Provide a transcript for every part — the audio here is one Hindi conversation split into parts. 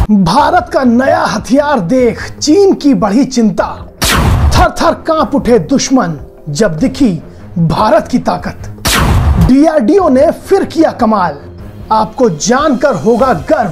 भारत का नया हथियार देख चीन की बढ़ी चिंता। थर थर कांप उठे दुश्मन जब दिखी भारत की ताकत। डीआरडीओ ने फिर किया कमाल, आपको जानकर होगा गर्व।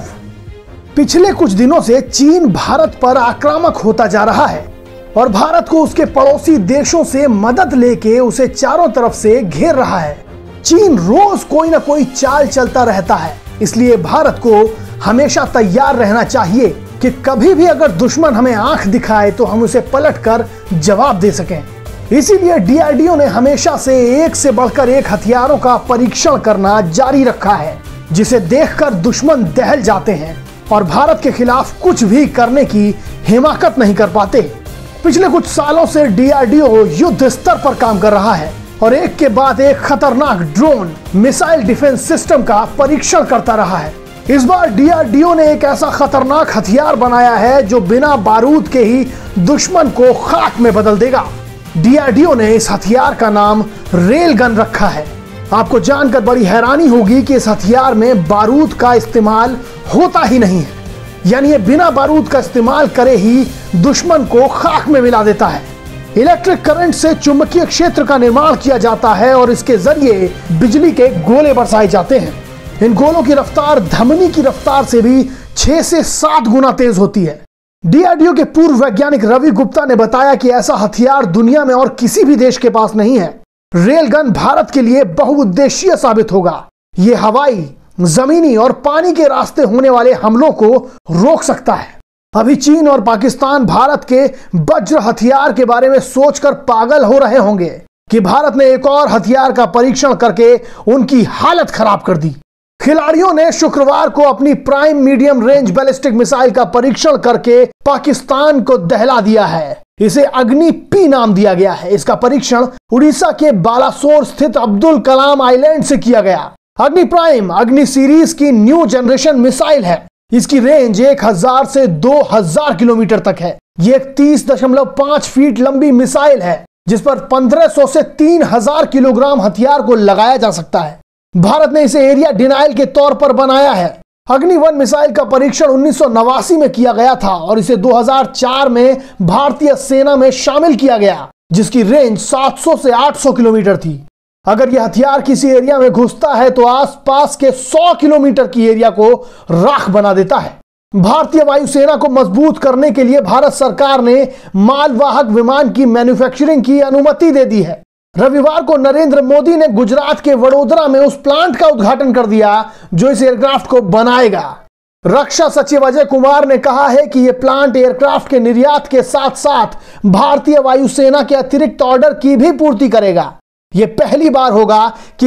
पिछले कुछ दिनों से चीन भारत पर आक्रामक होता जा रहा है और भारत को उसके पड़ोसी देशों से मदद लेके उसे चारों तरफ से घेर रहा है। चीन रोज कोई ना कोई चाल चलता रहता है, इसलिए भारत को हमेशा तैयार रहना चाहिए कि कभी भी अगर दुश्मन हमें आंख दिखाए तो हम उसे पलटकर जवाब दे सकें। इसीलिए डीआरडीओ ने हमेशा से एक से बढ़कर एक हथियारों का परीक्षण करना जारी रखा है, जिसे देखकर दुश्मन दहल जाते हैं और भारत के खिलाफ कुछ भी करने की हिमाकत नहीं कर पाते। पिछले कुछ सालों से डीआरडीओ युद्ध स्तर पर काम कर रहा है और एक के बाद एक खतरनाक ड्रोन मिसाइल डिफेंस सिस्टम का परीक्षण करता रहा है। इस बार डीआरडीओ ने एक ऐसा खतरनाक हथियार बनाया है जो बिना बारूद के ही दुश्मन को खाक में बदल देगा। डीआरडीओ ने इस हथियार का नाम रेल गन रखा है। आपको जानकर बड़ी हैरानी होगी कि इस हथियार में बारूद का इस्तेमाल होता ही नहीं है, यानी ये बिना बारूद का इस्तेमाल करे ही दुश्मन को खाक में मिला देता है। इलेक्ट्रिक करंट से चुंबकीय क्षेत्र का निर्माण किया जाता है और इसके जरिए बिजली के गोले बरसाए जाते हैं। इन गोलों की रफ्तार धमनी की रफ्तार से भी 6 से 7 गुना तेज होती है। डीआरडीओ के पूर्व वैज्ञानिक रवि गुप्ता ने बताया कि ऐसा हथियार दुनिया में और किसी भी देश के पास नहीं है। रेल गन भारत के लिए बहुउद्देशीय साबित होगा। ये हवाई, जमीनी और पानी के रास्ते होने वाले हमलों को रोक सकता है। अभी चीन और पाकिस्तान भारत के वज्र हथियार के बारे में सोचकर पागल हो रहे होंगे कि भारत ने एक और हथियार का परीक्षण करके उनकी हालत खराब कर दी। खिलाड़ियों ने शुक्रवार को अपनी prime medium range ballistic missile का परीक्षण करके पाकिस्तान को दहला दिया है। इसे अग्नि पी नाम दिया गया है। इसका परीक्षण उड़ीसा के बालासोर स्थित अब्दुल कलाम आइलैंड से किया गया। अग्नि प्राइम अग्नि सीरीज की न्यू जनरेशन मिसाइल है। इसकी रेंज 1000 से 2000 किलोमीटर तक है। ये एक 30.5 फीट लंबी मिसाइल है जिस पर 1500 से 3000 किलोग्राम हथियार को लगाया जा सकता है। भारत ने इसे एरिया डिनाइल के तौर पर बनाया है। अग्नि 1 मिसाइल का परीक्षण 1989 में किया गया था और इसे 2004 में भारतीय सेना में शामिल किया गया, जिसकी रेंज 700 से 800 किलोमीटर थी। अगर यह हथियार किसी एरिया में घुसता है तो आसपास के 100 किलोमीटर की एरिया को राख बना देता है। भारतीय वायुसेना को मजबूत करने के लिए भारत सरकार ने मालवाहक विमान की मैन्युफैक्चरिंग की अनुमति दे दी है। रविवार को नरेंद्र मोदी ने गुजरात के वडोदरा में उस प्लांट का उद्घाटन कर दिया जो इस एयरक्राफ्ट को बनाएगा। रक्षा सचिव अजय कुमार ने कहा है कि यह प्लांट एयरक्राफ्ट के निर्यात के साथ साथ भारतीय वायुसेना के अतिरिक्त ऑर्डर की भी पूर्ति करेगा। यह पहली बार होगा कि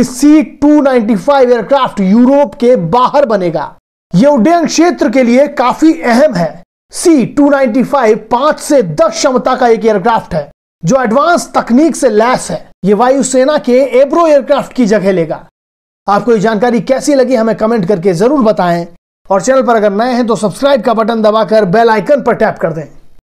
C-295 एयरक्राफ्ट यूरोप के बाहर बनेगा। यह उड्डयन क्षेत्र के लिए काफी अहम है। C-295 5 से 10 क्षमता का एक एयरक्राफ्ट है जो एडवांस तकनीक से लैस है। यह वायुसेना के एब्रो एयरक्राफ्ट की जगह लेगा। आपको ये जानकारी कैसी लगी हमें कमेंट करके जरूर बताएं और चैनल पर अगर नए हैं तो सब्सक्राइब का बटन दबाकर बेल आइकन पर टैप कर दें।